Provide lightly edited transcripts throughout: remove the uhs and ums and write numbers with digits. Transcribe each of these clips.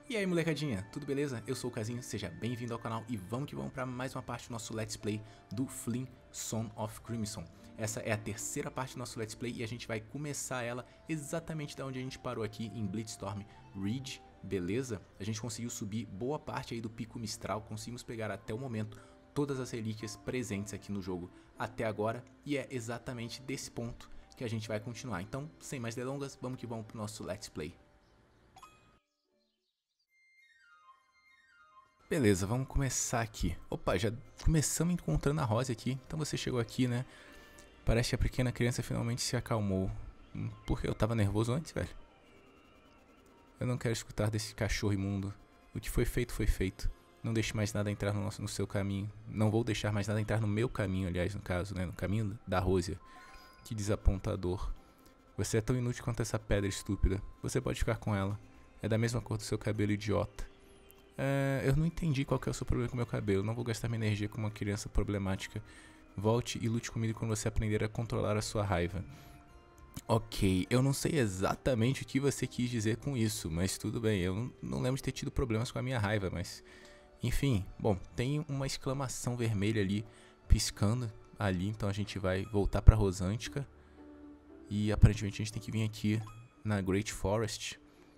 E aí molecadinha, tudo beleza? Eu sou o Casinho, seja bem-vindo ao canal e vamos que vamos para mais uma parte do nosso Let's Play do Flynn Son of Crimson. Essa é a terceira parte do nosso Let's Play e a gente vai começar ela exatamente da onde a gente parou aqui em Blitzstorm Ridge, beleza? A gente conseguiu subir boa parte aí do Pico Mistral, conseguimos pegar até o momento todas as relíquias presentes aqui no jogo até agora e é exatamente desse ponto que a gente vai continuar. Então, sem mais delongas, vamos que vamos pro nosso Let's Play. Beleza, vamos começar aqui. Opa, já começamos encontrando a Rose aqui. Então você chegou aqui, né? Parece que a pequena criança finalmente se acalmou. Porque eu tava nervoso antes, velho. Eu não quero escutar desse cachorro imundo. O que foi feito, foi feito. Não deixe mais nada entrar no seu caminho. Não vou deixar mais nada entrar no meu caminho, aliás, no caso, né? No caminho da Rose. Que desapontador. Você é tão inútil quanto essa pedra estúpida. Você pode ficar com ela. É da mesma cor do seu cabelo idiota. Eu não entendi qual que é o seu problema com o meu cabelo. Não vou gastar minha energia com uma criança problemática. Volte e lute comigo quando você aprender a controlar a sua raiva. Ok, eu não sei exatamente o que você quis dizer com isso, mas tudo bem. Eu não lembro de ter tido problemas com a minha raiva, mas... Enfim, bom, tem uma exclamação vermelha ali, piscando ali. Então a gente vai voltar pra Rosantica. E aparentemente a gente tem que vir aqui na Great Forest.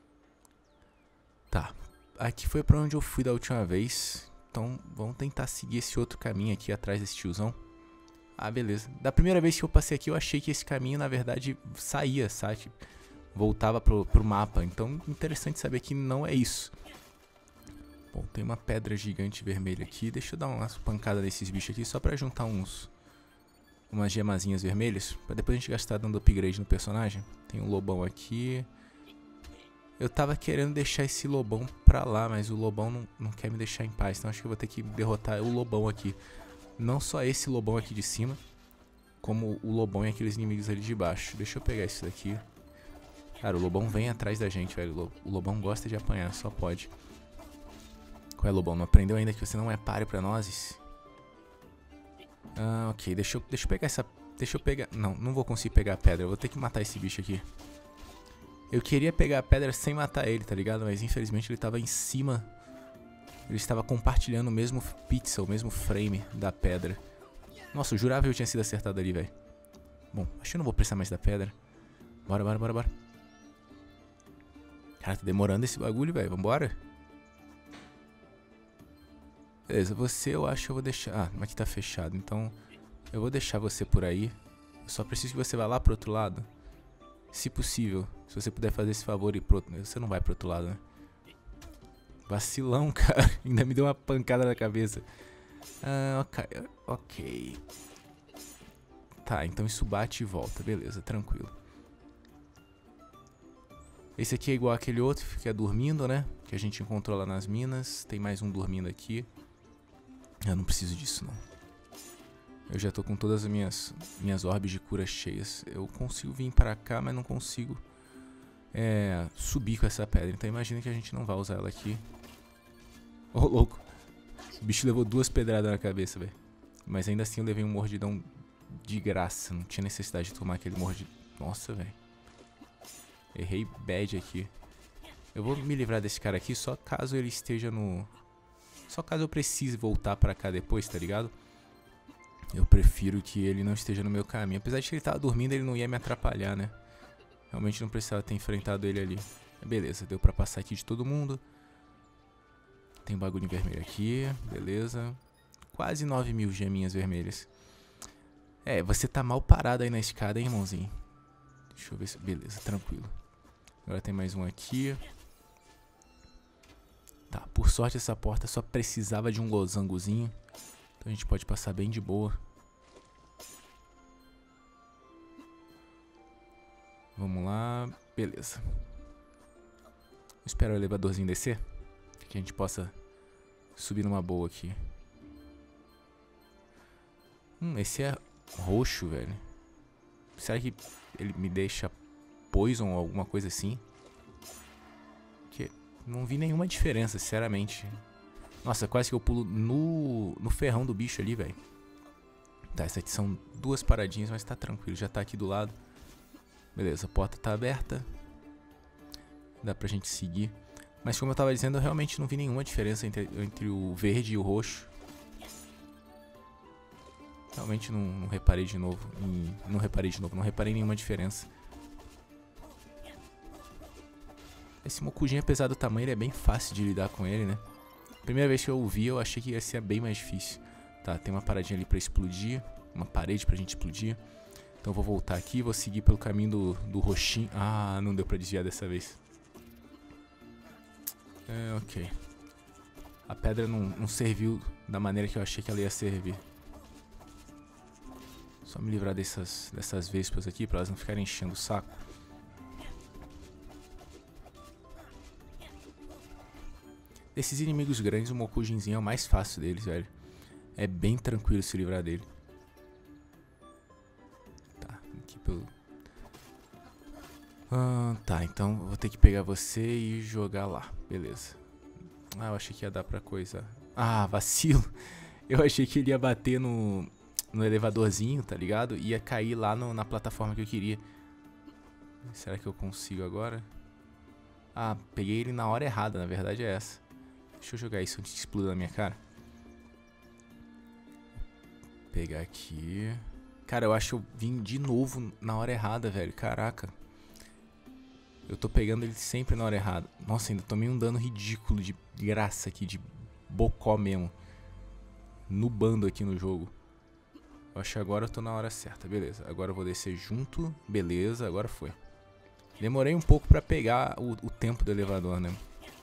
Tá. Aqui foi pra onde eu fui da última vez. Então vamos tentar seguir esse outro caminho aqui atrás desse tiozão. Ah, beleza. Da primeira vez que eu passei aqui eu achei que esse caminho na verdade saía, sabe? Voltava pro mapa. Então interessante saber que não é isso. Bom, tem uma pedra gigante vermelha aqui. Deixa eu dar umas pancadas nesses bichos aqui só pra juntar umas gemazinhas vermelhas. Pra depois a gente gastar dando upgrade no personagem. Tem um lobão aqui. Eu tava querendo deixar esse lobão pra lá, mas o lobão não quer me deixar em paz. Então acho que eu vou ter que derrotar o lobão aqui. Não só esse lobão aqui de cima, como o lobão e aqueles inimigos ali de baixo. Deixa eu pegar isso daqui. Cara, o lobão vem atrás da gente, velho. O lobão gosta de apanhar, só pode. Qual é, lobão? Não aprendeu ainda que você não é páreo pra nós? Ah, ok. Deixa eu pegar essa... Deixa eu pegar... Não vou conseguir pegar a pedra. Eu vou ter que matar esse bicho aqui. Eu queria pegar a pedra sem matar ele, tá ligado? Mas infelizmente ele tava em cima. Ele estava compartilhando o mesmo pixel, o mesmo frame da pedra. Nossa, eu jurava que eu tinha sido acertado ali, velho. Bom, acho que eu não vou precisar mais da pedra. Bora. Cara, tá demorando esse bagulho, velho. Vambora. Beleza, você eu acho que eu vou deixar... Ah, mas aqui tá fechado, então... Eu vou deixar você por aí. Eu só preciso que você vá lá pro outro lado. Se possível, se você puder fazer esse favor e pro outro... Você não vai pro outro lado, né? Vacilão, cara. Ainda me deu uma pancada na cabeça. Ah, ok. Tá, então isso bate e volta. Beleza, tranquilo. Esse aqui é igual aquele outro que é dormindo, né? Que a gente encontrou lá nas minas. Tem mais um dormindo aqui. Eu não preciso disso, não. Eu já tô com todas as minhas orbes de cura cheias. Eu consigo vir pra cá, mas não consigo subir com essa pedra. Então imagina que a gente não vai usar ela aqui. Ô, louco. O bicho levou 2 pedradas na cabeça, velho. Mas ainda assim eu levei um mordidão de graça. Não tinha necessidade de tomar aquele mordidão. Nossa, velho. Errei bad aqui. Eu vou me livrar desse cara aqui só caso ele esteja no... Só caso eu precise voltar pra cá depois, tá ligado? Eu prefiro que ele não esteja no meu caminho. Apesar de que ele tava dormindo, ele não ia me atrapalhar, né? Realmente não precisava ter enfrentado ele ali. Beleza, deu pra passar aqui de todo mundo. Tem um bagulho vermelho aqui, beleza. Quase 9.000 geminhas vermelhas. Você tá mal parado aí na escada, hein, irmãozinho? Deixa eu ver se... Beleza, tranquilo. Agora tem mais um aqui. Tá, por sorte essa porta só precisava de um losangozinho. Então a gente pode passar bem de boa. Vamos lá. Beleza. Vou esperar o elevadorzinho descer. Que a gente possa subir numa boa aqui. Esse é roxo, velho. Será que ele me deixa poison ou alguma coisa assim? Que não vi nenhuma diferença, sinceramente. Nossa, quase que eu pulo no ferrão do bicho ali, velho. Tá, essas aqui são 2 paradinhas, mas tá tranquilo. Já tá aqui do lado. Beleza, a porta tá aberta. Dá pra gente seguir. Mas como eu tava dizendo, eu realmente não vi nenhuma diferença entre o verde e o roxo. Realmente não reparei de novo. Não reparei nenhuma diferença. Esse Mokujin, apesar do tamanho, ele é bem fácil de lidar com ele, né? Primeira vez que eu o vi, eu achei que ia ser bem mais difícil. Tá, tem uma paradinha ali pra explodir. Uma parede pra gente explodir. Então eu vou voltar aqui e vou seguir pelo caminho do roxinho. Ah, não deu pra desviar dessa vez. Ok. A pedra não serviu da maneira que eu achei que ela ia servir. Só me livrar dessas vespas aqui pra elas não ficarem enchendo o saco. Desses inimigos grandes, o Mokujinzinho é o mais fácil deles, velho. É bem tranquilo se livrar dele. Tá, aqui pelo... tá, então eu vou ter que pegar você e jogar lá. Beleza. Ah, eu achei que ia dar pra coisa... Ah, vacilo. Eu achei que ele ia bater no elevadorzinho, tá ligado? Ia cair lá na plataforma que eu queria. Será que eu consigo agora? Ah, peguei ele na hora errada, na verdade é essa. Deixa eu jogar isso antes de explodir na minha cara. Pegar aqui. Cara, eu acho que eu vim de novo na hora errada, velho. Caraca. Eu tô pegando ele sempre na hora errada. Nossa, ainda tomei um dano ridículo de graça aqui, de bocó mesmo. Nubando aqui no jogo. Eu acho que agora eu tô na hora certa, beleza. Agora eu vou descer junto, beleza, agora foi. Demorei um pouco pra pegar o tempo do elevador, né?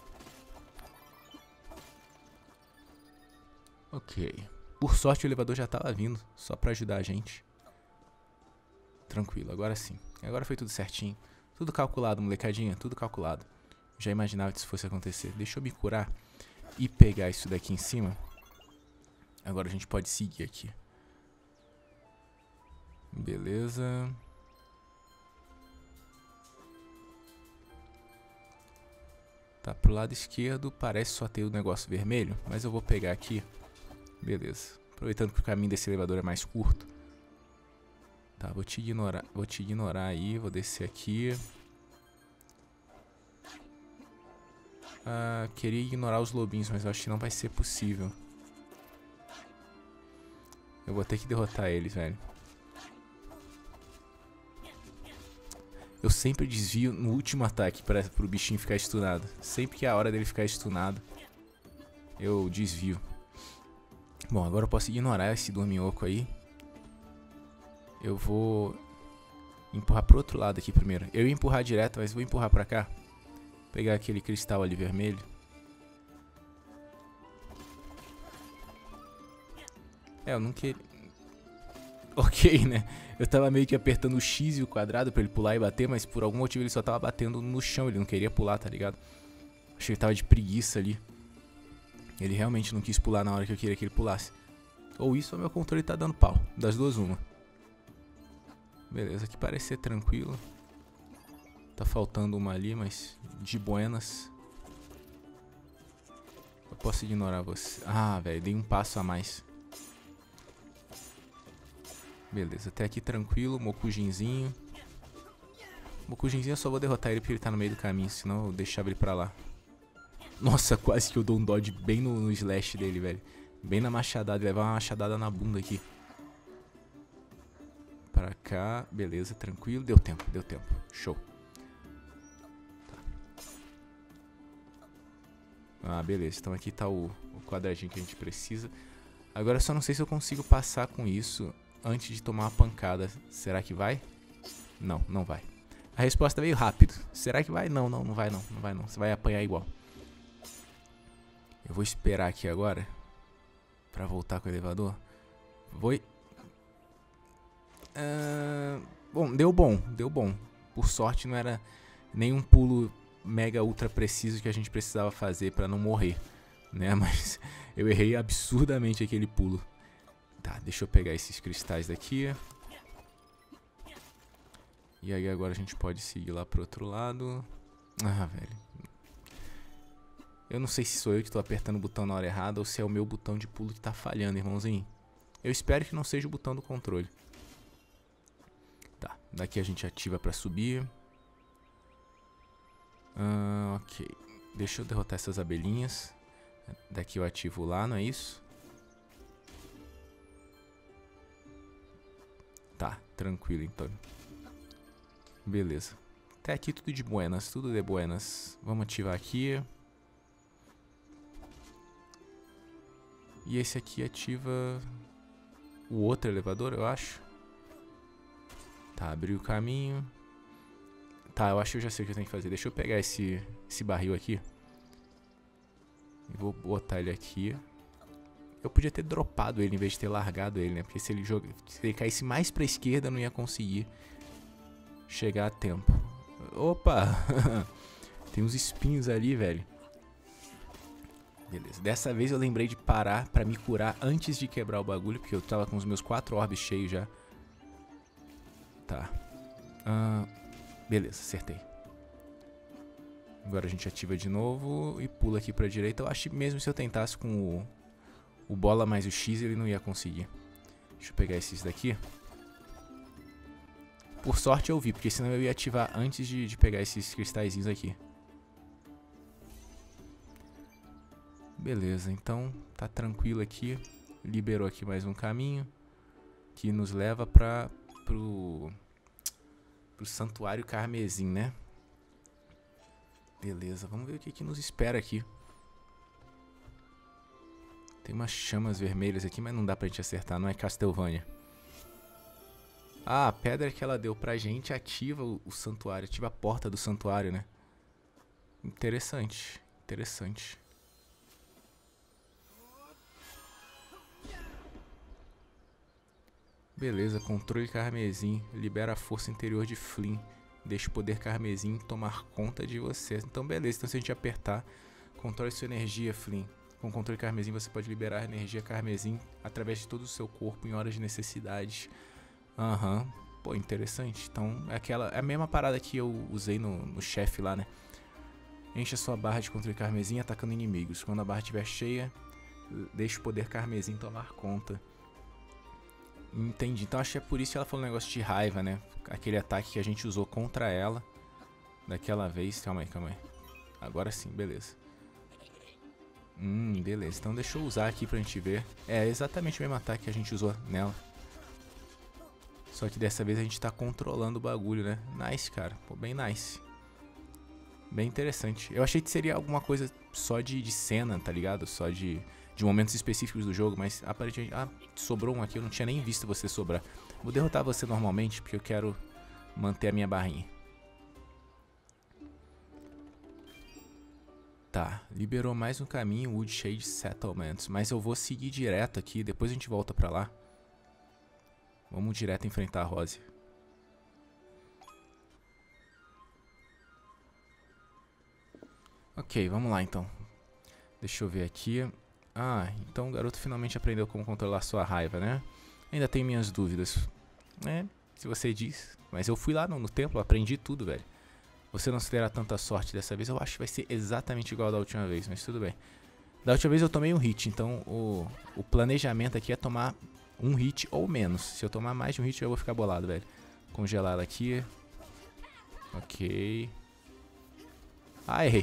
Ok. Por sorte o elevador já tava vindo, só pra ajudar a gente. Tranquilo, agora sim. Agora foi tudo certinho. Tudo calculado, molecadinha, tudo calculado. Já imaginava que isso fosse acontecer. Deixa eu me curar e pegar isso daqui em cima. Agora a gente pode seguir aqui. Beleza. Tá, pro lado esquerdo parece só ter o negócio vermelho, mas eu vou pegar aqui. Beleza. Aproveitando que o caminho desse elevador é mais curto. Tá, vou te ignorar aí, vou descer aqui. Ah, queria ignorar os lobinhos, mas eu acho que não vai ser possível. Eu vou ter que derrotar eles, velho. Eu sempre desvio no último ataque pro bichinho ficar stunado. Sempre que é a hora dele ficar stunado, eu desvio. Bom, agora eu posso ignorar esse dorminhoco aí. Eu vou empurrar pro outro lado aqui primeiro. Eu ia empurrar direto, mas vou empurrar pra cá. Pegar aquele cristal ali vermelho. Eu não queria... Ok, né? Eu tava meio que apertando o X e o quadrado pra ele pular e bater, mas por algum motivo ele só tava batendo no chão, ele não queria pular, tá ligado? Achei que ele tava de preguiça ali. Ele realmente não quis pular na hora que eu queria que ele pulasse. Ou isso ou meu controle tá dando pau. Das duas, uma. Beleza, aqui parece ser tranquilo. Tá faltando uma ali, mas de buenas. Eu posso ignorar você. Ah, velho, dei um passo a mais. Beleza, até aqui tranquilo, Mokujinzinho. Mokujinzinho eu só vou derrotar ele porque ele tá no meio do caminho, senão eu deixava ele pra lá. Nossa, quase que eu dou um dodge bem no slash dele, velho. Bem na machadada, levar uma machadada na bunda aqui. Pra cá, beleza, tranquilo. Deu tempo, show. Tá. Ah, beleza, então aqui tá o quadradinho que a gente precisa. Agora eu só não sei se eu consigo passar com isso antes de tomar uma pancada. Será que vai? Não, não vai. A resposta veio rápido. Será que vai? Não, não vai não. Não vai não. Você vai apanhar igual. Eu vou esperar aqui agora pra voltar com o elevador. Bom, deu bom. Por sorte não era nenhum pulo mega ultra preciso que a gente precisava fazer pra não morrer, né? Mas eu errei absurdamente aquele pulo. Tá, deixa eu pegar esses cristais daqui. E aí agora a gente pode seguir lá pro outro lado. Ah, velho. Eu não sei se sou eu que tô apertando o botão na hora errada ou se é o meu botão de pulo que tá falhando, irmãozinho. Eu espero que não seja o botão do controle. Tá, daqui a gente ativa pra subir. Ok. Deixa eu derrotar essas abelhinhas. Daqui eu ativo lá, não é isso? Tá, tranquilo então. Beleza. Até aqui tudo de buenas, tudo de buenas. Vamos ativar aqui. E esse aqui ativa o outro elevador, eu acho. Tá, abriu o caminho. Tá, eu acho que eu já sei o que eu tenho que fazer. Deixa eu pegar esse barril aqui. E vou botar ele aqui. Eu podia ter dropado ele em vez de ter largado ele, né? Porque se ele caísse mais pra esquerda, eu não ia conseguir chegar a tempo. Opa! Tem uns espinhos ali, velho. Beleza. Dessa vez eu lembrei de parar pra me curar antes de quebrar o bagulho. Porque eu tava com os meus 4 orbes cheios já. Tá. Beleza, acertei. Agora a gente ativa de novo e pula aqui pra direita. Eu acho que mesmo se eu tentasse com o bola mais o X, ele não ia conseguir. Deixa eu pegar esses daqui. Por sorte eu vi, porque senão eu ia ativar antes de pegar esses cristalzinhos aqui. Beleza, então tá tranquilo aqui. Liberou aqui mais um caminho que nos leva pro Santuário Carmesim, né? Beleza, vamos ver o que nos espera aqui. Tem umas chamas vermelhas aqui, mas não dá pra gente acertar, não é Castlevania. Ah, a pedra que ela deu pra gente ativa o santuário, ativa a porta do santuário, né? Interessante, interessante. Beleza, controle carmesim, libera a força interior de Flynn. Deixa o poder carmesim tomar conta de você. Então beleza, então se a gente apertar, controle sua energia, Flynn. Com o controle carmesim você pode liberar energia carmesim através de todo o seu corpo em horas de necessidade. Pô, interessante. Então é a mesma parada que eu usei no chefe lá, né? Enche a sua barra de controle carmesim atacando inimigos. Quando a barra estiver cheia, deixa o poder carmesim tomar conta. Entendi, então acho que é por isso que ela falou um negócio de raiva, né? Aquele ataque que a gente usou contra ela daquela vez. Calma aí. Agora sim, beleza. Beleza, então deixa eu usar aqui pra gente ver. É exatamente o mesmo ataque que a gente usou nela. Só que dessa vez a gente tá controlando o bagulho, né? Nice, cara, pô, bem nice. Bem interessante. Eu achei que seria alguma coisa só de cena, tá ligado? Só de momentos específicos do jogo, mas aparentemente... Ah, sobrou um aqui, eu não tinha nem visto você sobrar. Vou derrotar você normalmente, porque eu quero manter a minha barrinha. Tá, liberou mais um caminho, Woodshade Settlements. Mas eu vou seguir direto aqui, depois a gente volta pra lá. Vamos direto enfrentar a Rose. Ok, vamos lá então. Deixa eu ver aqui. Ah, então o garoto finalmente aprendeu como controlar sua raiva, né? Ainda tenho minhas dúvidas. É, se você diz. Mas eu fui lá no templo, aprendi tudo, velho. Você não terá tanta sorte dessa vez. Eu acho que vai ser exatamente igual da última vez, mas tudo bem. Da última vez eu tomei um hit, então o planejamento aqui é tomar um hit ou menos. Se eu tomar mais de um hit eu vou ficar bolado, velho. Congelar ela aqui. Ok. Ah, errei.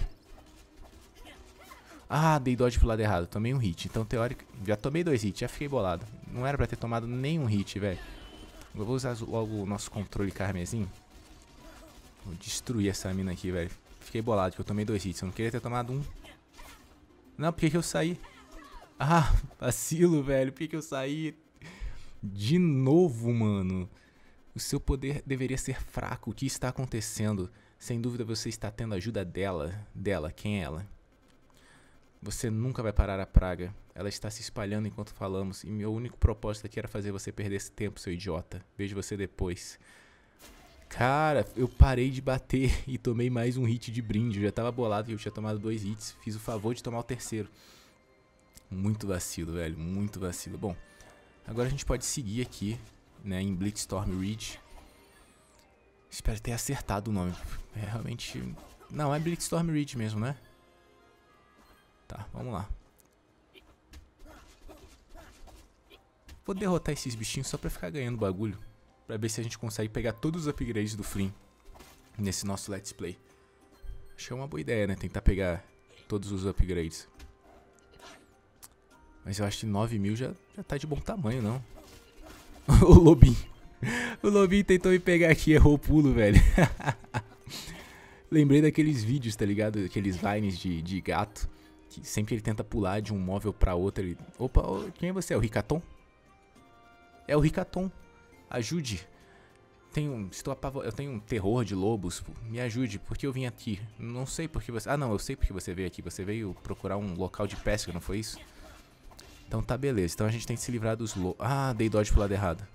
Ah, dei dodge pro lado errado, tomei um hit. Então, teórico, já tomei 2 hits, já fiquei bolado. Não era pra ter tomado nenhum hit, velho. Eu vou usar logo o nosso controle carmesim. Vou destruir essa mina aqui, velho. Fiquei bolado, porque eu tomei 2 hits. Eu não queria ter tomado um. Não, por que eu saí? Ah, vacilo, velho. Por que eu saí? De novo, mano. O seu poder deveria ser fraco. O que está acontecendo? Sem dúvida você está tendo ajuda dela. Quem é ela? Você nunca vai parar a praga. Ela está se espalhando enquanto falamos. E meu único propósito aqui era fazer você perder esse tempo, seu idiota. Vejo você depois. Cara, eu parei de bater e tomei mais um hit de brinde. Eu já tava bolado que eu tinha tomado 2 hits. Fiz o favor de tomar o terceiro. Muito vacilo, velho. Muito vacilo. Bom, agora a gente pode seguir aqui, né, em Blitzstorm Ridge. Espero ter acertado o nome. É realmente... Não, é Blitzstorm Ridge mesmo, né? Tá, vamos lá. Vou derrotar esses bichinhos só pra ficar ganhando bagulho. Pra ver se a gente consegue pegar todos os upgrades do Flynn nesse nosso Let's Play. Acho que é uma boa ideia, né? Tentar pegar todos os upgrades. Mas eu acho que 9.000 já tá de bom tamanho, não? O lobinho. O lobinho tentou me pegar aqui, errou o pulo, velho. Lembrei daqueles vídeos, tá ligado? Aqueles vines de gato. Que sempre ele tenta pular de um móvel pra outro. Ele... Opa, quem é você? É o Ricaton? É o Ricaton. Ajude. Eu tenho um terror de lobos. Me ajude, porque eu vim aqui. Não sei porque você... Ah, não, eu sei porque você veio aqui. Você veio procurar um local de pesca, não foi isso? Então tá, beleza. Então a gente tem que se livrar dos lobos. Ah, dei dodge pro lado errado.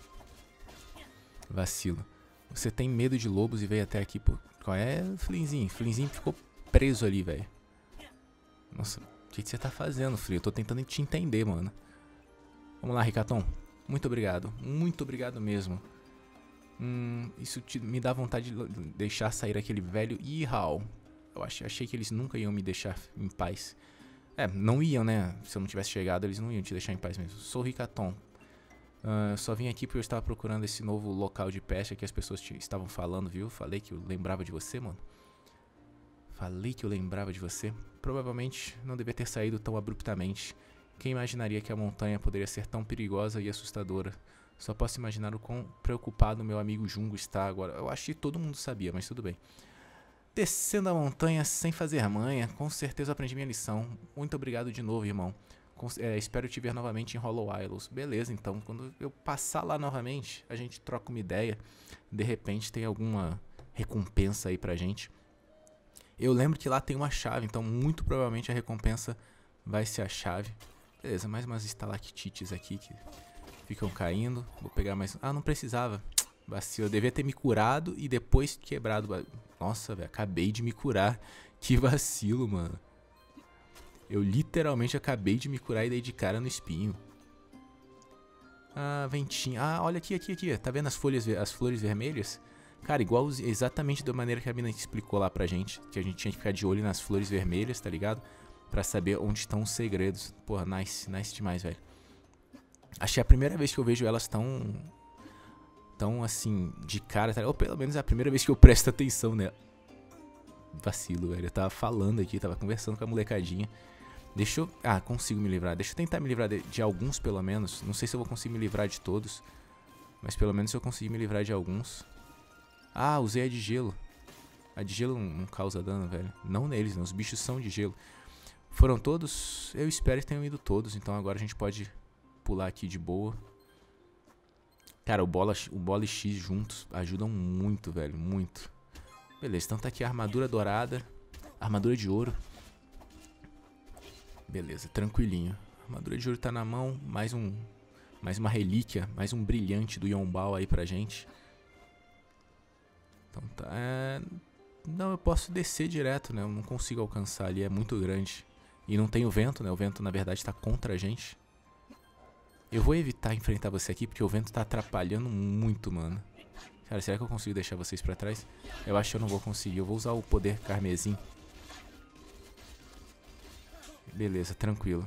Vacilo. Você tem medo de lobos e veio até aqui por... Qual é, Flinzinho? Flinzinho ficou preso ali, velho. Nossa, o que você tá fazendo, Flynn? Eu tô tentando te entender, mano. Vamos lá, Ricaton. Muito obrigado. Muito obrigado mesmo. Isso me dá vontade de deixar sair aquele velho Ihal. Eu achei que eles nunca iam me deixar em paz. É, não iam, né? Se eu não tivesse chegado, eles não iam te deixar em paz mesmo. Sou o Ricaton. Eu só vim aqui porque eu estava procurando esse novo local de pesca que as pessoas estavam falando, viu? Falei que eu lembrava de você, mano. Falei que eu lembrava de você. Provavelmente não devia ter saído tão abruptamente. Quem imaginaria que a montanha poderia ser tão perigosa e assustadora? Só posso imaginar o quão preocupado meu amigo Jungo está agora. Eu acho que todo mundo sabia, mas tudo bem. Descendo a montanha sem fazer manha, com certeza aprendi minha lição. Muito obrigado de novo, irmão. Espero te ver novamente em Hollow Isles. Beleza, então, quando eu passar lá novamente, a gente troca uma ideia. De repente tem alguma recompensa aí pra gente. Eu lembro que lá tem uma chave, então muito provavelmente a recompensa vai ser a chave. Beleza, mais umas estalactites aqui que ficam caindo. Vou pegar mais... Ah, não precisava. Vacilo, eu devia ter me curado e depois quebrado. Nossa, velho, acabei de me curar. Que vacilo, mano. Eu literalmente acabei de me curar e dei de cara no espinho. Ah, ventinho. Ah, olha aqui. Tá vendo as flores vermelhas? Cara, igual exatamente da maneira que a mina explicou lá pra gente. Que a gente tinha que ficar de olho nas flores vermelhas, tá ligado? Pra saber onde estão os segredos. Porra, nice demais, velho. Acho que é a primeira vez que eu vejo elas tão assim, de cara, tá? Ou pelo menos é a primeira vez que eu presto atenção nela. Vacilo, velho. Eu tava falando aqui, tava conversando com a molecadinha. Deixa eu... Ah, consigo me livrar. Deixa eu tentar me livrar de alguns, pelo menos. Não sei se eu vou conseguir me livrar de todos. Mas pelo menos se eu conseguir me livrar de alguns. Ah, usei a de gelo. A de gelo não causa dano, velho. Não neles, não. Os bichos são de gelo. Foram todos? Eu espero que tenham ido todos. Então agora a gente pode pular aqui de boa. Cara, o bola e X juntos ajudam muito, velho. Muito. Beleza, então tá aqui a armadura dourada. Armadura de ouro. Beleza, tranquilinho. A armadura de ouro tá na mão. Mais uma relíquia. Mais um brilhante do Yonbao aí pra gente. Então tá... Não, eu posso descer direto, né? Eu não consigo alcançar ali, é muito grande. E não tem o vento, né? O vento, na verdade, tá contra a gente. Eu vou evitar enfrentar você aqui, porque o vento tá atrapalhando muito, mano. Cara, será que eu consigo deixar vocês pra trás? Eu acho que eu não vou conseguir. Eu vou usar o poder carmesim. Beleza, tranquilo.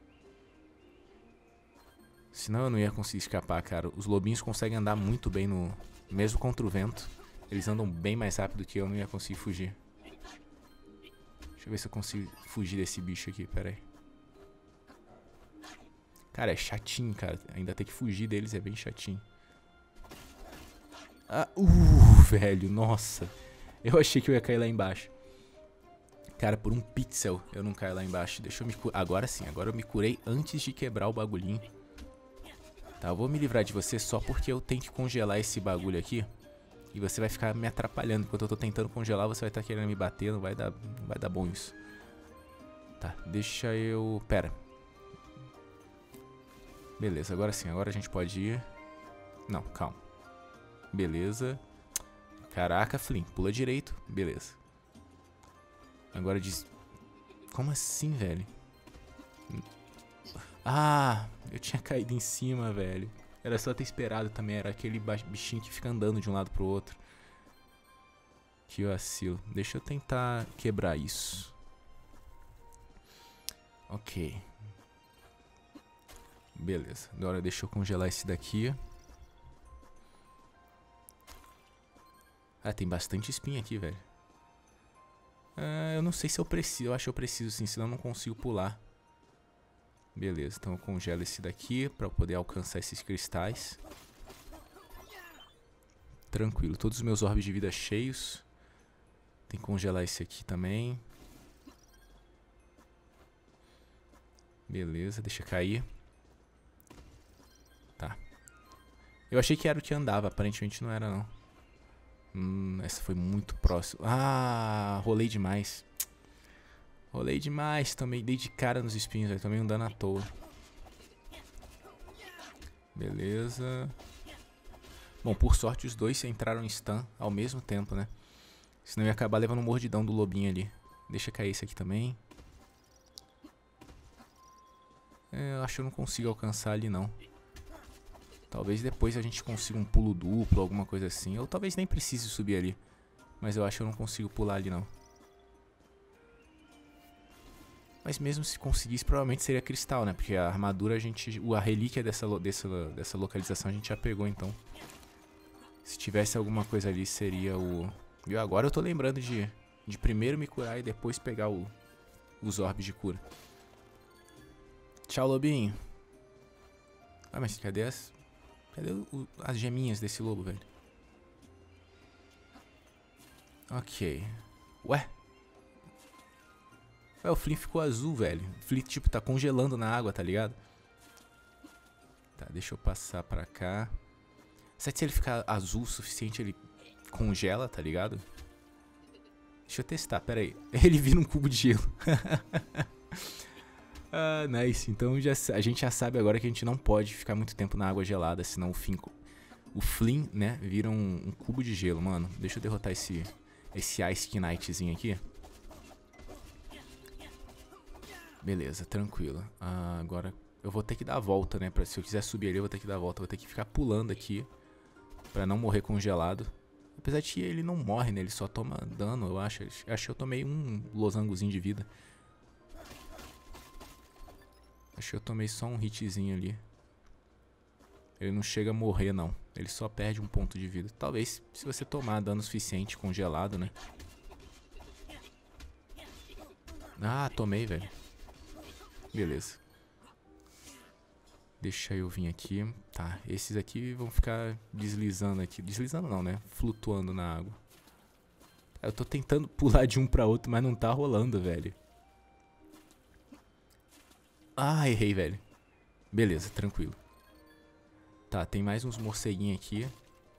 Senão eu não ia conseguir escapar, cara. Os lobinhos conseguem andar muito bem no... Mesmo contra o vento. Eles andam bem mais rápido que eu, não ia conseguir fugir. Deixa eu ver se eu consigo fugir desse bicho aqui, pera aí. Cara, é chatinho, cara. Ainda ter que fugir deles é bem chatinho. Ah, velho, nossa. Eu achei que eu ia cair lá embaixo. Cara, por um pixel eu não caio lá embaixo. Deixa eu me curar. Agora sim, agora eu me curei antes de quebrar o bagulhinho. Tá, eu vou me livrar de você só porque eu tenho que congelar esse bagulho aqui. E você vai ficar me atrapalhando. Enquanto eu tô tentando congelar, você vai estar querendo me bater. Não vai dar bom isso. Tá, deixa eu... Pera. Beleza, agora sim. Agora a gente pode ir... Não, calma. Beleza. Caraca, Flynn. Pula direito. Beleza. Agora diz... Como assim, velho? Ah, eu tinha caído em cima, velho. Era só ter esperado também. Era aquele bichinho que fica andando de um lado pro outro. Que vacilo. Deixa eu tentar quebrar isso. Ok. Beleza. Agora deixa eu congelar esse daqui. Ah, tem bastante espinha aqui, velho. Eu não sei se eu preciso. Eu acho que eu preciso sim, senão eu não consigo pular. Beleza, então eu congelo esse daqui pra eu poder alcançar esses cristais. Tranquilo, todos os meus orbes de vida cheios. Tem que congelar esse aqui também. Beleza, deixa cair. Tá. Eu achei que era o que andava, aparentemente não era não. Essa foi muito próxima. Ah, rolei demais. Rolei demais, também dei de cara nos espinhos, velho. Tomei um dano à toa. Beleza. Bom, por sorte os dois entraram em stun ao mesmo tempo, né? Senão eu ia acabar levando um mordidão do lobinho ali. Deixa cair esse aqui também. Eu acho que eu não consigo alcançar ali não. Talvez depois a gente consiga um pulo duplo, alguma coisa assim. Ou talvez nem precise subir ali. Mas eu acho que eu não consigo pular ali não. Mas mesmo se conseguisse, provavelmente seria cristal, né? Porque a armadura, a relíquia dessa localização a gente já pegou, então. Se tivesse alguma coisa ali, seria o... E agora eu tô lembrando de primeiro me curar e depois pegar os orbes de cura. Tchau, lobinho. Ah, mas cadê as geminhas desse lobo, velho? Ok. Ué, o Flynn ficou azul, velho. O Flynn, tipo, tá congelando na água, tá ligado? Tá, deixa eu passar pra cá. Será que se ele ficar azul o suficiente, ele congela, tá ligado? Deixa eu testar, pera aí. Ele vira um cubo de gelo. Ah, nice. Então a gente já sabe agora que a gente não pode ficar muito tempo na água gelada, senão o Flynn, né, vira um cubo de gelo, mano. Deixa eu derrotar esse Ice Knightzinho aqui. Beleza, tranquilo. Agora eu vou ter que dar a volta, né? Se eu quiser subir ali, eu vou ter que dar a volta. Eu vou ter que ficar pulando aqui pra não morrer congelado. Apesar de que ele não morre, né? Ele só toma dano, eu acho. Acho que eu tomei um losangozinho de vida. Acho que eu tomei só um hitzinho ali. Ele não chega a morrer, não. Ele só perde um ponto de vida. Talvez se você tomar dano suficiente congelado, né? Ah, tomei, velho. Beleza. Deixa eu vir aqui. Tá, esses aqui vão ficar deslizando aqui. Deslizando não, né? Flutuando na água. Eu tô tentando pular de um pra outro, mas não tá rolando, velho. Ah, errei, velho. Beleza, tranquilo. Tá, tem mais uns morceguinhos aqui.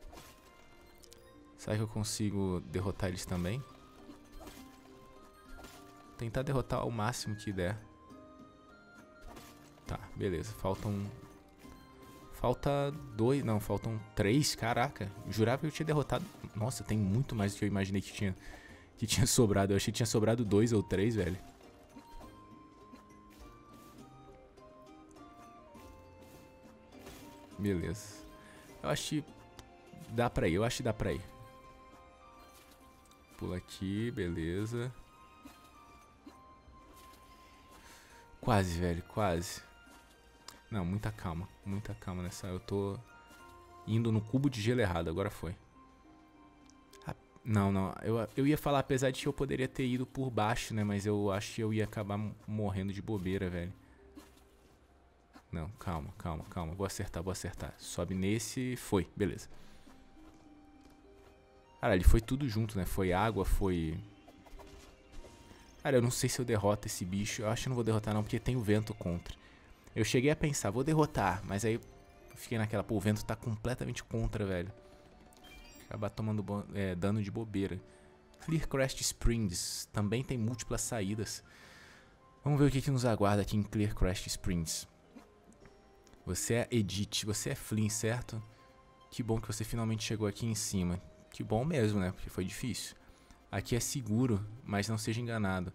Será que eu consigo derrotar eles também? Tentar derrotar o máximo que der. Tá, beleza. Falta 2, não, faltam 3, caraca. Jurava que eu tinha derrotado. Nossa, tem muito mais do que eu imaginei que tinha sobrado. Eu achei que tinha sobrado 2 ou 3, velho. Beleza. Eu acho que dá pra ir, eu acho que dá pra ir. Pula aqui, beleza. Quase, velho, quase. Não, muita calma nessa. Eu tô indo no cubo de gelo errado, agora foi. Não, eu ia falar, apesar de que eu poderia ter ido por baixo, né? Mas eu acho que eu ia acabar morrendo de bobeira, velho. Não, calma. Vou acertar. Sobe nesse, foi, beleza. Cara, ele foi tudo junto, né? Foi água, foi... Cara, eu não sei se eu derroto esse bicho. Eu acho que não vou derrotar não, porque tem o vento contra. Eu cheguei a pensar, vou derrotar, mas aí eu fiquei naquela, pô, o vento tá completamente contra, velho. Acabar tomando dano de bobeira. Clear Crest Springs também tem múltiplas saídas. Vamos ver o que nos aguarda aqui em Clear Crest Springs. Você é Edith, você é Flynn, certo? Que bom que você finalmente chegou aqui em cima. Que bom mesmo, né? Porque foi difícil. Aqui é seguro, mas não seja enganado.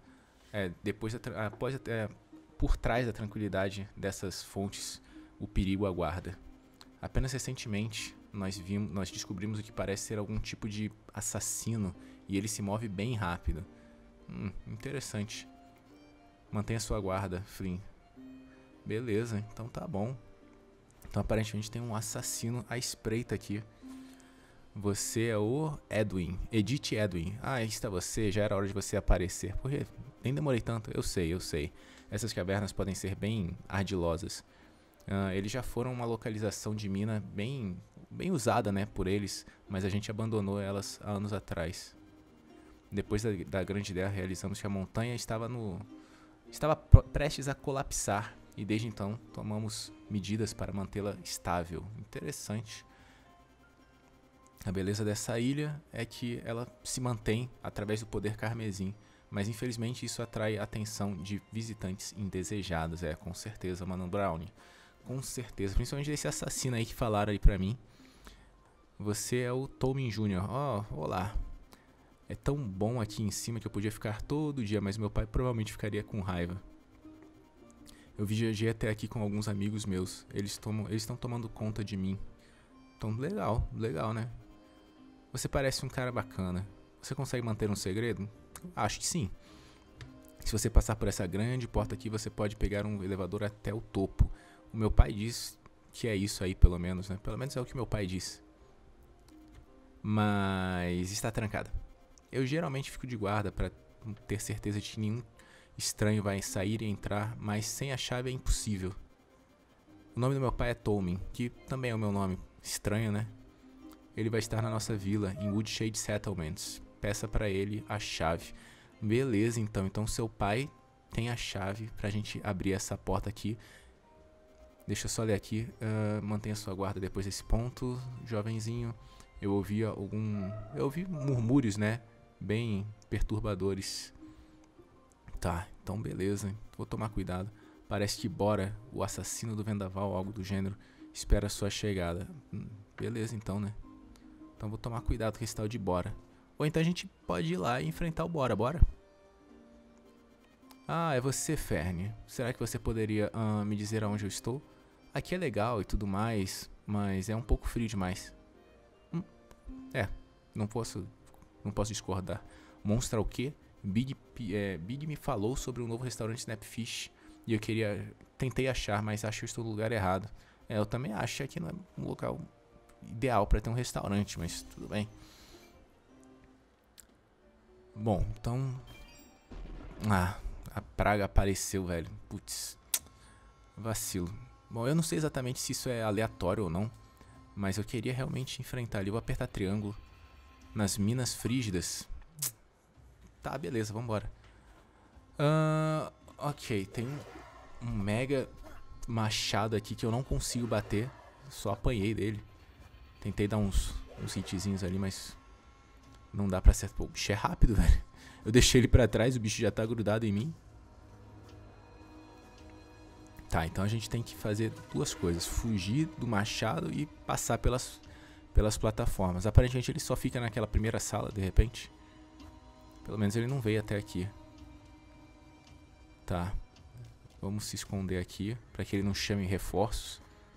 Por trás da tranquilidade dessas fontes, o perigo aguarda. Apenas recentemente, nós descobrimos o que parece ser algum tipo de assassino e ele se move bem rápido. Interessante. Mantenha sua guarda, Flynn. Beleza, então tá bom. Então aparentemente tem um assassino à espreita aqui. Você é o Edwin. Edith Edwin. Ah, aí está você. Já era hora de você aparecer. Porque nem demorei tanto. Eu sei, eu sei. Essas cavernas podem ser bem ardilosas. Eles já foram uma localização de mina bem usada, né, por eles. Mas a gente abandonou elas há anos atrás. Depois da grande ideia, realizamos que a montanha estava prestes a colapsar. E desde então, tomamos medidas para mantê-la estável. Interessante. A beleza dessa ilha é que ela se mantém através do poder carmesim. Mas infelizmente isso atrai a atenção de visitantes indesejados. Com certeza, Mano Brownie. Com certeza. Principalmente desse assassino aí que falaram aí pra mim. Você é o Tolmin Jr. Olá. É tão bom aqui em cima que eu podia ficar todo dia, mas meu pai provavelmente ficaria com raiva. Eu viajei até aqui com alguns amigos meus. Eles estão tomando conta de mim. Então, legal, né? Você parece um cara bacana. Você consegue manter um segredo? Acho que sim. Se você passar por essa grande porta aqui, você pode pegar um elevador até o topo. O meu pai diz que é isso aí, pelo menos, né? Pelo menos é o que meu pai disse. Mas está trancada. Eu geralmente fico de guarda para ter certeza de que nenhum estranho vai sair e entrar, mas sem a chave é impossível. O nome do meu pai é Tolmin, que também é o meu nome. Estranho, né? Ele vai estar na nossa vila, em Woodshade Settlements. Peça para ele a chave. Beleza, então. Então seu pai tem a chave pra gente abrir essa porta aqui. Deixa eu só ler aqui. Mantenha sua guarda depois desse ponto, jovenzinho. Eu ouvi murmúrios, né? Bem perturbadores. Tá, então beleza. Vou tomar cuidado. Parece que Bora, o assassino do vendaval, algo do gênero, espera a sua chegada. Beleza, então, né? Então vou tomar cuidado com esse tal de Bora. Ou então a gente pode ir lá e enfrentar o Bora, bora? Ah, é você, Ferne. Será que você poderia me dizer aonde eu estou? Aqui é legal e tudo mais, mas é um pouco frio demais. Não posso discordar. Monstra o quê? Big me falou sobre um novo restaurante Snapfish e tentei achar, mas acho que eu estou no lugar errado. Eu também acho que aqui não é um local ideal para ter um restaurante, mas tudo bem. Bom, então... a praga apareceu, velho. Putz, vacilo. Bom, eu não sei exatamente se isso é aleatório ou não, mas eu queria realmente enfrentar ali. Eu vou apertar triângulo nas minas frígidas. Tá, beleza, vambora. Ok, tem um mega machado aqui que eu não consigo bater. Só apanhei dele. Tentei dar uns hitzinhos ali, mas não dá pra acertar. Pô, o bicho é rápido, velho. Eu deixei ele pra trás, o bicho já tá grudado em mim. Tá, então a gente tem que fazer duas coisas. Fugir do machado e passar pelas plataformas. Aparentemente ele só fica naquela primeira sala, de repente. Pelo menos ele não veio até aqui. Tá. Vamos se esconder aqui, pra que ele não chame reforços.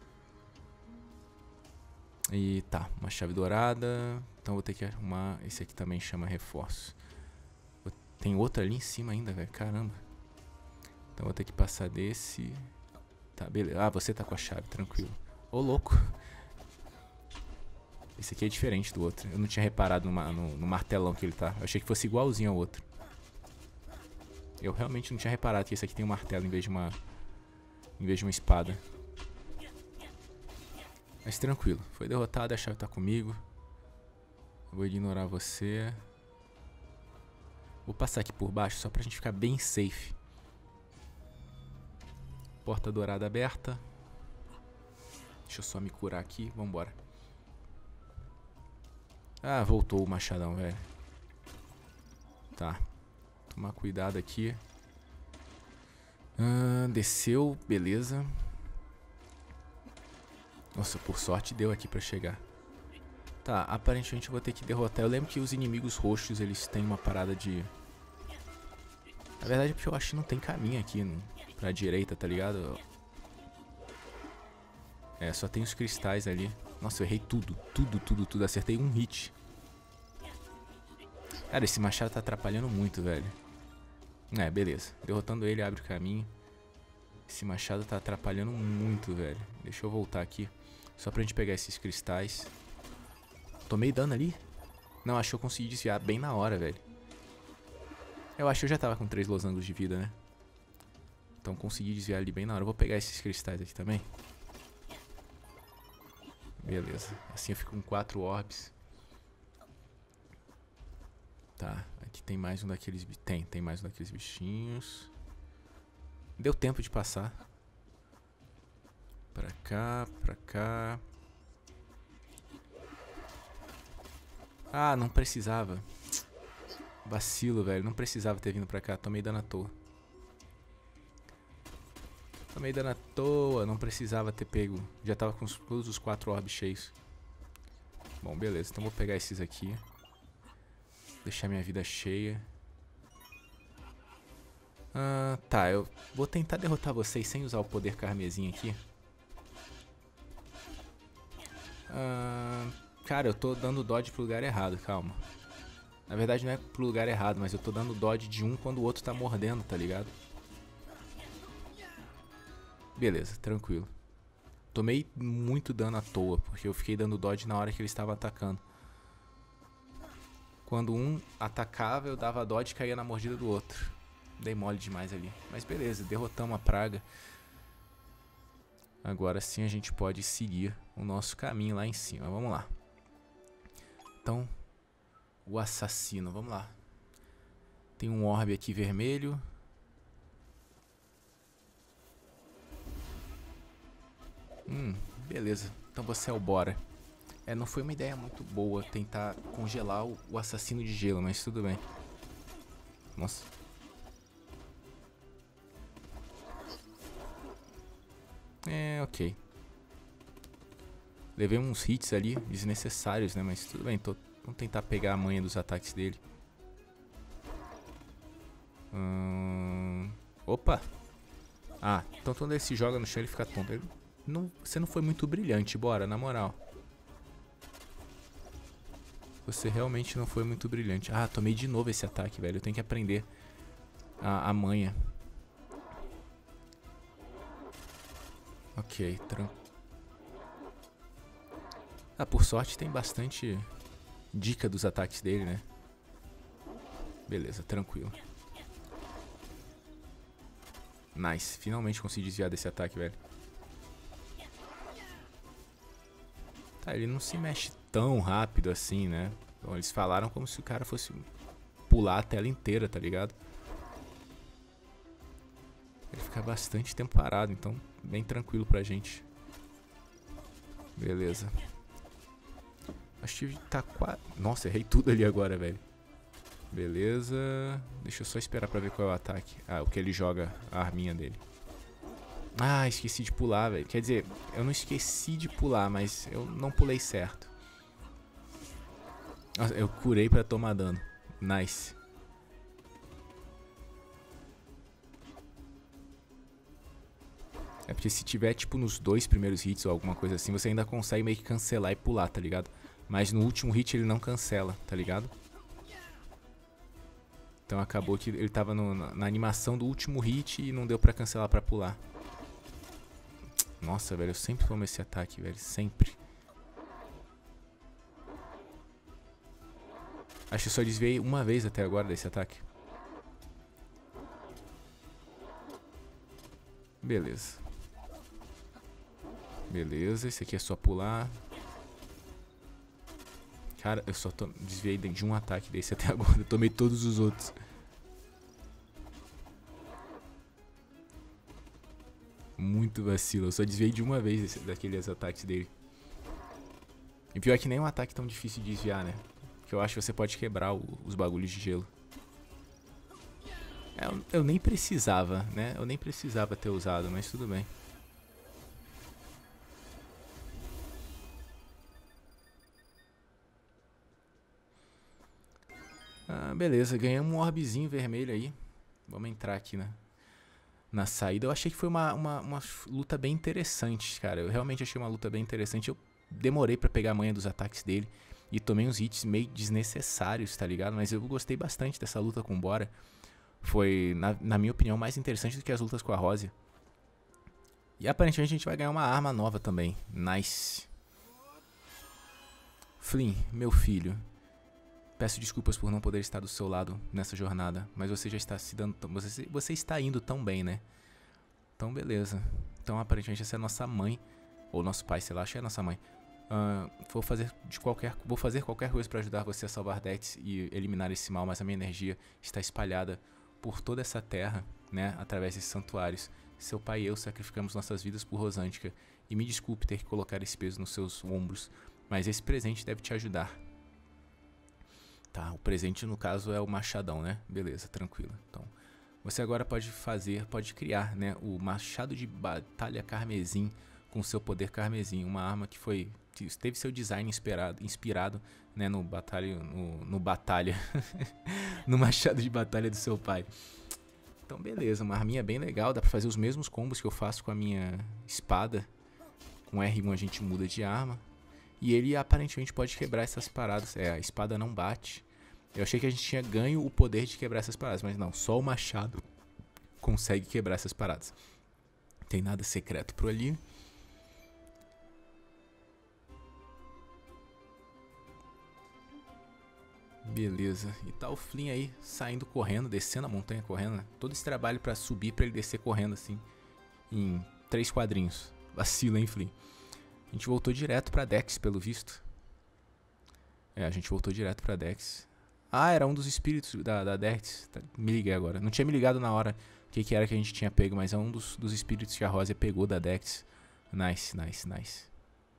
E tá, uma chave dourada. Então vou ter que arrumar. Esse aqui também chama reforço. Tem outro ali em cima ainda, velho. Caramba. Então vou ter que passar desse. Tá, beleza. Ah, você tá com a chave, tranquilo. Ô, louco. Esse aqui é diferente do outro. Eu não tinha reparado no martelão que ele tá. Eu achei que fosse igualzinho ao outro. Eu realmente não tinha reparado que esse aqui tem um martelo em vez de uma espada. Mas tranquilo. Foi derrotado, a chave tá comigo. Eu vou ignorar você. Vou passar aqui por baixo só pra gente ficar bem safe. Porta dourada aberta. Deixa eu só me curar aqui. Vambora. Ah, voltou o machadão, velho. Tá. Tomar cuidado aqui. Desceu, beleza. Nossa, por sorte deu aqui pra chegar. Tá, aparentemente eu vou ter que derrotar. Eu lembro que os inimigos roxos, eles têm uma parada de... Na verdade é porque eu acho que não tem caminho aqui pra direita, tá ligado? Só tem os cristais ali. Nossa, eu errei tudo. Tudo. Acertei um hit. Cara, esse machado tá atrapalhando muito, velho. Beleza. Derrotando ele, abre o caminho. Esse machado tá atrapalhando muito, velho. Deixa eu voltar aqui. Só pra gente pegar esses cristais. Tomei dano ali? Não, acho que eu consegui desviar bem na hora, velho. Eu acho que eu já tava com 3 losangos de vida, né? Então consegui desviar ali bem na hora. Eu vou pegar esses cristais aqui também. Beleza. Assim eu fico com 4 orbs. Tá, aqui tem mais um daqueles... Tem mais um daqueles bichinhos. Deu tempo de passar. Pra cá, pra cá. Ah, não precisava. Vacilo, velho. Não precisava ter vindo pra cá. Tomei dano à toa. Tomei dano à toa. Não precisava ter pego. Já tava com todos os 4 orbes cheios. Bom, beleza. Então vou pegar esses aqui. Deixar minha vida cheia. Tá. Eu vou tentar derrotar vocês sem usar o poder carmesim aqui. Cara, eu tô dando dodge pro lugar errado. Calma. Na verdade não é pro lugar errado, mas eu tô dando dodge de um quando o outro tá mordendo, tá ligado? Beleza, tranquilo. Tomei muito dano à toa, porque eu fiquei dando dodge na hora que ele estava atacando. Quando um atacava, eu dava dodge e caía na mordida do outro. Dei mole demais ali. Mas beleza, derrotamos a praga. Agora sim a gente pode seguir o nosso caminho lá em cima. Vamos lá. Então... O assassino, vamos lá. Tem um orbe aqui vermelho. Beleza. Então você é o Bora. Não foi uma ideia muito boa tentar congelar o assassino de gelo, mas tudo bem. Nossa. Ok. Levei uns hits ali desnecessários, né? Mas tudo bem, vamos tentar pegar a manha dos ataques dele. Opa! Ah, então quando ele se joga no chão ele fica tonto. Você não foi muito brilhante, Bora, na moral. Você realmente não foi muito brilhante. Ah, tomei de novo esse ataque, velho. Eu tenho que aprender a manha. Ok, tranquilo. Por sorte tem bastante dica dos ataques dele, né? Beleza, tranquilo. Nice, finalmente consegui desviar desse ataque, velho. Tá, ele não se mexe tão rápido assim, né? Bom, eles falaram como se o cara fosse pular a tela inteira, tá ligado? Ele fica bastante tempo parado, então bem tranquilo pra gente. Beleza. Acho que tá quase... Nossa, errei tudo ali agora, velho. Beleza. Deixa eu só esperar pra ver qual é o ataque. O que ele joga, a arminha dele. Esqueci de pular, velho. Quer dizer, eu não esqueci de pular, mas eu não pulei certo. Nossa, eu curei pra tomar dano. Nice. É porque se tiver, tipo, nos 2 primeiros hits ou alguma coisa assim, você ainda consegue meio que cancelar e pular, tá ligado? Mas no último hit ele não cancela, tá ligado? Então acabou que ele tava na animação do último hit e não deu pra cancelar pra pular. Nossa, velho, eu sempre tomo esse ataque, velho, sempre. Acho que eu só desviei uma vez até agora desse ataque. Beleza. Beleza, esse aqui é só pular. Cara, eu só desviei de um ataque desse até agora. Eu tomei todos os outros. Muito vacilo. Eu só desviei de uma vez daqueles ataques dele. E pior que nem um ataque tão difícil de desviar, né? Que eu acho que você pode quebrar os bagulhos de gelo. Eu nem precisava, né? Eu nem precisava ter usado, mas tudo bem. Beleza, ganhamos um orbezinho vermelho aí. Vamos entrar aqui na saída. Eu achei que foi uma luta bem interessante, cara. Eu realmente achei uma luta bem interessante. Eu demorei pra pegar a manha dos ataques dele e tomei uns hits meio desnecessários, tá ligado? Mas eu gostei bastante dessa luta com o Bora. Foi, na minha opinião, mais interessante do que as lutas com a Rosia. E aparentemente a gente vai ganhar uma arma nova também. Nice. Flynn, meu filho, peço desculpas por não poder estar do seu lado nessa jornada, mas você já está se dando... Você está indo tão bem, né? Então, beleza. Então, aparentemente, essa é a nossa mãe, ou nosso pai, sei lá, acho que é a nossa mãe. Vou fazer qualquer coisa para ajudar você a salvar Dex e eliminar esse mal, mas a minha energia está espalhada por toda essa terra, né, através desses santuários. Seu pai e eu sacrificamos nossas vidas por Rosantica, e me desculpe ter que colocar esse peso nos seus ombros, mas esse presente deve te ajudar. Tá, o presente no caso é o machadão, né? Beleza, tranquilo. Então, você agora pode criar, né, o machado de batalha carmesim com seu poder carmesim, uma arma que teve seu design inspirado, né, no machado de batalha do seu pai. Então beleza, uma arminha bem legal, dá pra fazer os mesmos combos que eu faço com a minha espada. Com R1 a gente muda de arma. E ele aparentemente pode quebrar essas paradas. A espada não bate. Eu achei que a gente tinha ganho o poder de quebrar essas paradas, mas não, só o machado consegue quebrar essas paradas. Não tem nada secreto por ali. Beleza, e tá o Flynn aí saindo correndo, descendo a montanha correndo, né? Todo esse trabalho pra subir, pra ele descer correndo assim, em 3 quadrinhos. Vacila, hein, Flynn? A gente voltou direto pra Dex, pelo visto. A gente voltou direto pra Dex. Ah, era um dos espíritos da Dex. Me liguei agora. Não tinha me ligado na hora o que era que a gente tinha pego, mas é um dos espíritos que a Rosa pegou da Dex. Nice, nice, nice.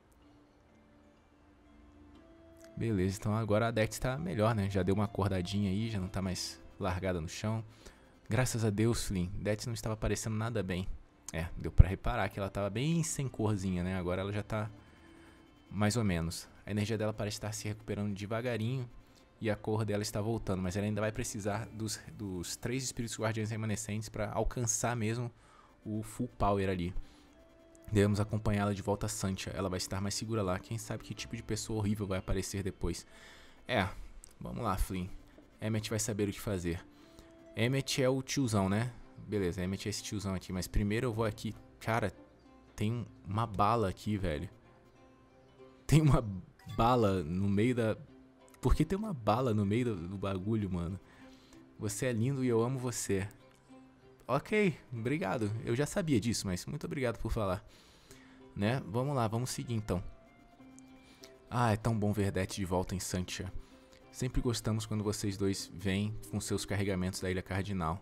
Beleza, então agora a Dex tá melhor, né? Já deu uma acordadinha aí, já não tá mais largada no chão. Graças a Deus, Flynn. Dex não estava parecendo nada bem. Deu pra reparar que ela tava bem sem corzinha, né? Agora ela já tá mais ou menos. A energia dela parece estar se recuperando devagarinho e a cor dela está voltando, mas ela ainda vai precisar dos 3 espíritos guardiães remanescentes pra alcançar mesmo o full power ali. Devemos acompanhá-la de volta a Santia. Ela vai estar mais segura lá. Quem sabe que tipo de pessoa horrível vai aparecer depois. Vamos lá, Flynn. Emmett vai saber o que fazer. Emmett é o tiozão, né? Beleza, Emmett é esse tiozão aqui. Mas primeiro eu vou aqui. Cara, tem uma bala aqui, velho. Tem uma bala no meio da... Por que tem uma bala no meio do bagulho, mano? Você é lindo e eu amo você. Ok, obrigado. Eu já sabia disso, mas muito obrigado por falar. Né? Vamos lá, vamos seguir então. É tão bom ver Det de volta em Santia. Sempre gostamos quando vocês dois vêm com seus carregamentos da Ilha Cardinal.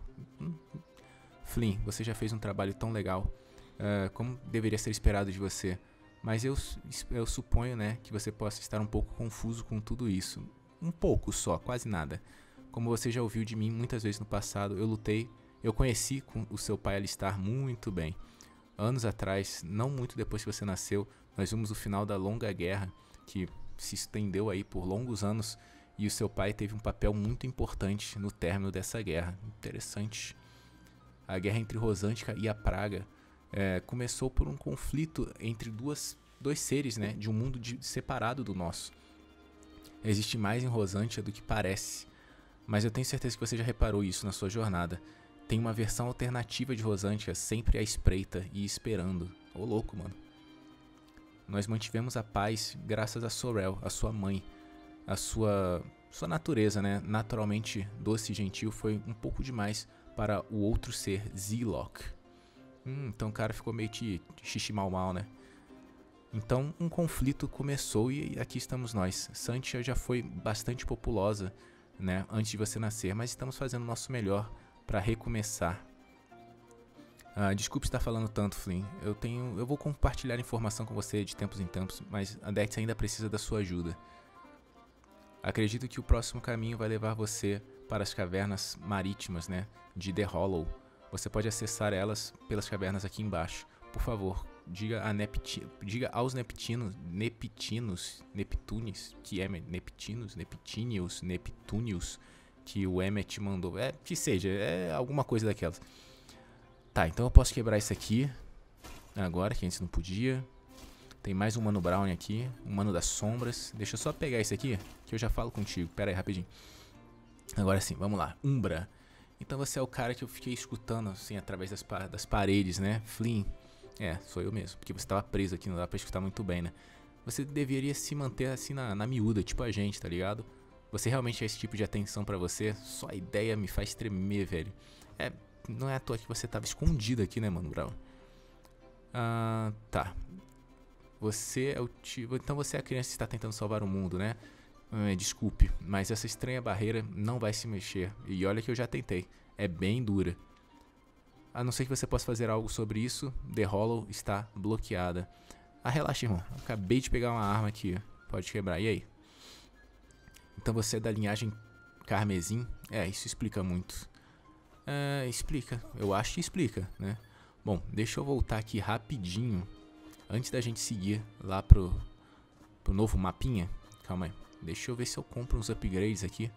Flynn, você já fez um trabalho tão legal. Como deveria ser esperado de você. Mas eu suponho, né, que você possa estar um pouco confuso com tudo isso. Um pouco só, quase nada. Como você já ouviu de mim muitas vezes no passado, eu conheci o seu pai Alistar muito bem. Anos atrás, não muito depois que você nasceu, nós vimos o final da longa guerra, que se estendeu aí por longos anos, e o seu pai teve um papel muito importante no término dessa guerra. Interessante. A guerra entre Rosantica e a Praga começou por um conflito entre dois seres, né, de um mundo separado do nosso. Existe mais em Rosantia do que parece, mas eu tenho certeza que você já reparou isso na sua jornada. Tem uma versão alternativa de Rosantia sempre à espreita e esperando. Ô louco, mano. Nós mantivemos a paz graças a Sorel, a sua mãe. A sua natureza, né, naturalmente doce e gentil, foi um pouco demais para o outro ser, Zilok. Então o cara ficou meio xixi mal, né? Então um conflito começou e aqui estamos nós. Santia já foi bastante populosa, né, antes de você nascer, mas estamos fazendo o nosso melhor para recomeçar. Desculpe estar falando tanto, Flynn. Eu vou compartilhar informação com você de tempos em tempos, mas a Dex ainda precisa da sua ajuda. Acredito que o próximo caminho vai levar você para as cavernas marítimas, né, de The Hollow. Você pode acessar elas pelas cavernas aqui embaixo. Por favor, diga aos Neptunes, que é Neptunius, que o Emmet mandou. Que seja, alguma coisa daquelas. Tá, então eu posso quebrar isso aqui agora, que antes não podia. Tem mais um Mano Brown aqui, um Mano das Sombras. Deixa eu só pegar esse aqui, que eu já falo contigo. Pera aí, rapidinho. Agora sim, vamos lá. Umbra. Então você é o cara que eu fiquei escutando, assim, através das paredes, né? Flynn. Sou eu mesmo, porque você estava preso aqui, não dá pra escutar muito bem, né? você deveria se manter assim na miúda, tipo a gente, tá ligado? Você realmente é esse tipo de atenção pra você? Só a ideia me faz tremer, velho. Não é à toa que você tava escondido aqui, né, Mano Brown? Tá. Você é o tipo... Então você é a criança que está tentando salvar o mundo, né? Desculpe, mas essa estranha barreira não vai se mexer. E olha que eu já tentei. É bem dura. A não ser que você possa fazer algo sobre isso, The Hollow está bloqueada. Relaxa, irmão. Acabei de pegar uma arma aqui. Pode quebrar. E aí? Então você é da linhagem carmesim? Isso explica muito. Explica. Eu acho que explica, né? Bom, deixa eu voltar aqui rapidinho. Antes da gente seguir lá pro novo mapinha. Calma aí. Deixa eu ver se eu compro uns upgrades aqui.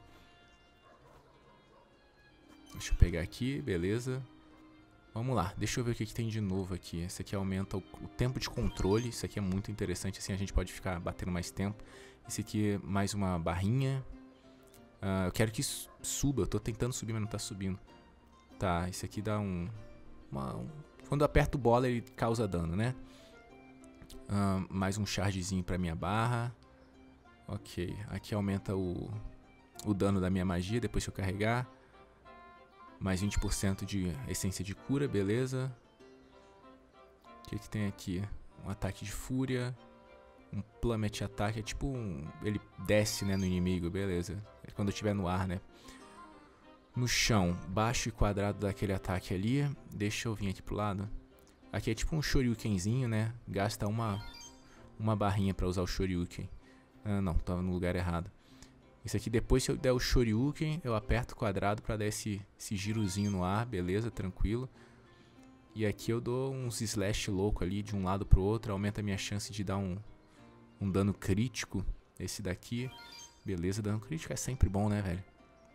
Deixa eu pegar aqui, beleza. Vamos lá, deixa eu ver o que tem de novo aqui. Esse aqui aumenta o tempo de controle. Isso aqui é muito interessante, assim a gente pode ficar batendo mais tempo. Esse aqui é mais uma barrinha. Eu quero que suba, eu tô tentando subir, mas não tá subindo. Tá, esse aqui dá quando eu aperto bola ele causa dano, né? Mais um chargezinho pra minha barra. Ok, aqui aumenta o dano da minha magia depois que eu carregar. Mais 20% de essência de cura, beleza. O que tem aqui? Um ataque de fúria. Um plummet ataque, é tipo ele desce, né, no inimigo, beleza. É quando eu estiver no ar, né. No chão, baixo e quadrado daquele ataque ali. Deixa eu vir aqui pro lado. Aqui é tipo um shoryukenzinho, né. Gasta uma barrinha pra usar o shoryuken. Não, tava no lugar errado. Isso aqui, depois se eu der o shoryuken, eu aperto o quadrado pra dar esse girozinho no ar, beleza, tranquilo. E aqui eu dou uns slash louco ali de um lado pro outro, aumenta a minha chance de dar um dano crítico. Esse daqui, beleza, dano crítico é sempre bom, né, velho?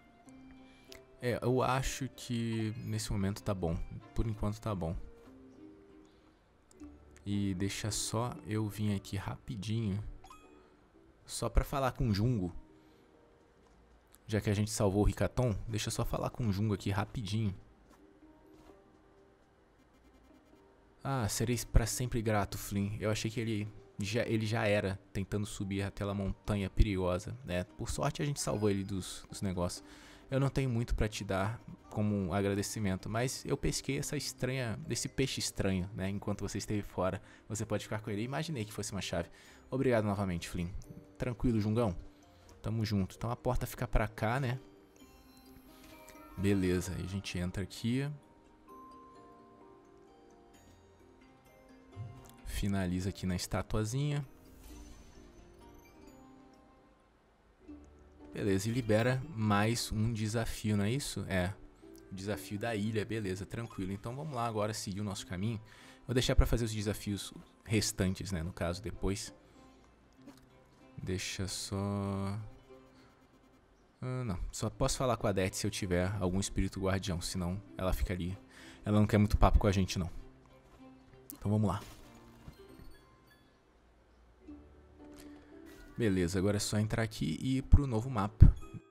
Eu acho que nesse momento tá bom, por enquanto tá bom. E deixa só eu vir aqui rapidinho, só pra falar com o Jungo. Já que a gente salvou o Ricaton, deixa eu só falar com o Jungo aqui rapidinho. Serei pra sempre grato, Flynn. Eu achei que ele já era tentando subir aquela montanha perigosa, né? Por sorte a gente salvou ele dos negócios. Eu não tenho muito pra te dar como um agradecimento, mas eu pesquei esse peixe estranho, né? Enquanto você esteve fora, você pode ficar com ele. Imaginei que fosse uma chave. Obrigado novamente, Flynn. Tranquilo, Jungão? Tamo junto. Então a porta fica pra cá, né? Beleza, aí a gente entra aqui. Finaliza aqui na estatuazinha. Beleza, e libera mais um desafio, não é isso? O desafio da ilha, beleza, tranquilo. Então vamos lá agora seguir o nosso caminho. Vou deixar pra fazer os desafios restantes, né? No caso, depois. Deixa só... não, só posso falar com a Det se eu tiver algum espírito guardião, senão ela fica ali. Ela não quer muito papo com a gente, não. Então vamos lá. Beleza, agora é só entrar aqui e ir pro novo mapa.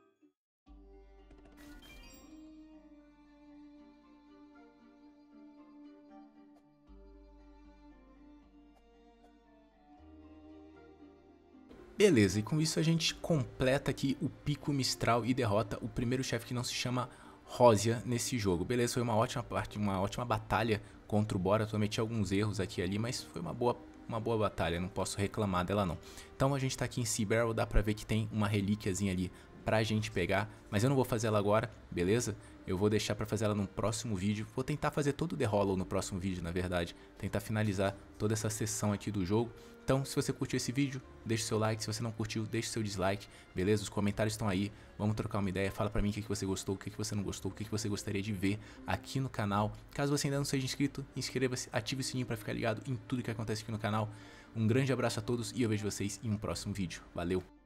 Beleza, e com isso a gente completa aqui o Pico Mistral e derrota o primeiro chefe que não se chama Rósia nesse jogo. Beleza, foi uma ótima batalha contra o Bora. Eu cometi alguns erros aqui e ali, mas foi uma boa batalha, não posso reclamar dela não. Então a gente tá aqui em Sea Barrel, dá pra ver que tem uma relíquiazinha ali pra gente pegar, mas eu não vou fazer ela agora, beleza? Eu vou deixar pra fazer ela no próximo vídeo. Vou tentar fazer todo o The Hollow no próximo vídeo, na verdade. Tentar finalizar toda essa sessão aqui do jogo. Então, se você curtiu esse vídeo, deixe seu like. Se você não curtiu, deixe seu dislike, beleza? Os comentários estão aí. Vamos trocar uma ideia. Fala pra mim o que você gostou, o que você não gostou, o que você gostaria de ver aqui no canal. Caso você ainda não seja inscrito, inscreva-se, ative o sininho pra ficar ligado em tudo que acontece aqui no canal. Um grande abraço a todos e eu vejo vocês em um próximo vídeo. Valeu!